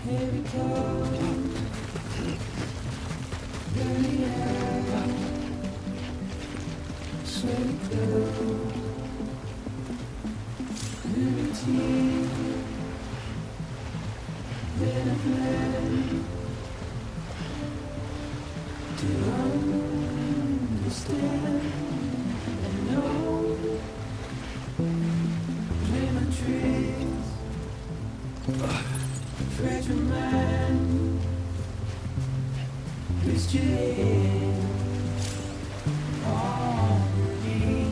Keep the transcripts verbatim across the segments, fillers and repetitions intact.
Here we go. Dirty air. Sweaty clothes. Liberty. Then I plan to understand and know. Play my tricks. Fragile mind, twist your head on me.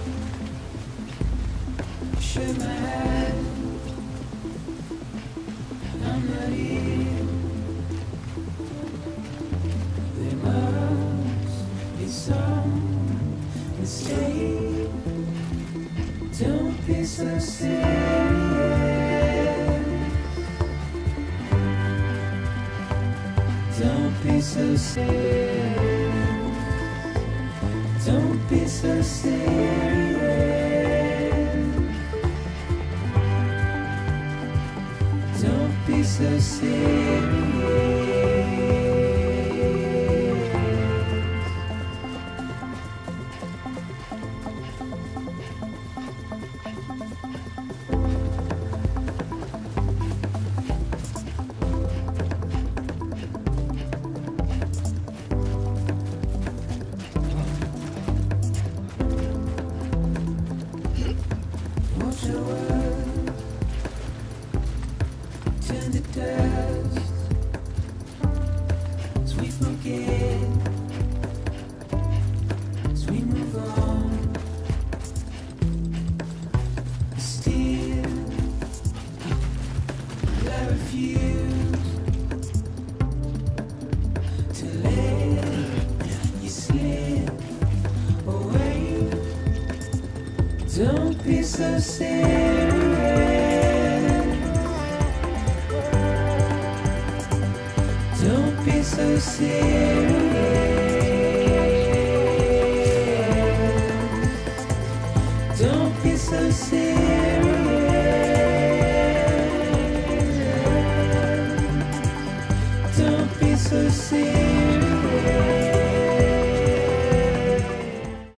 Shake my hand, I'm not here. There must be some mistake. Don't be so serious. Don't be so serious. Don't be so serious. Don't be so serious. Watch your words turn to dust as we forget, as we move on. Still, I refuse to let you slip away. Don't be so serious. Don't be so serious. Don't be so serious. Don't be so serious.